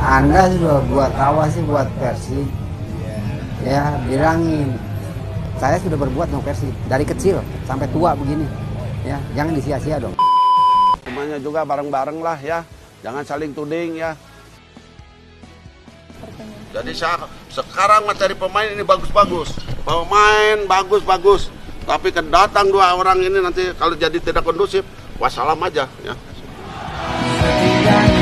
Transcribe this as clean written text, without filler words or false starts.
Anda sudah buat awas sih buat Persib. Ya, bilangin. Saya sudah berbuat untuk Persib dari kecil sampai tua begini. Ya, jangan disia-sia dong. Semuanya juga bareng-bareng lah ya. Jangan saling tuding ya. Jadi sekarang mencari pemain ini bagus-bagus. Pemain bagus-bagus. Tapi datang dua orang ini nanti kalau jadi tidak kondusif, wassalam aja ya.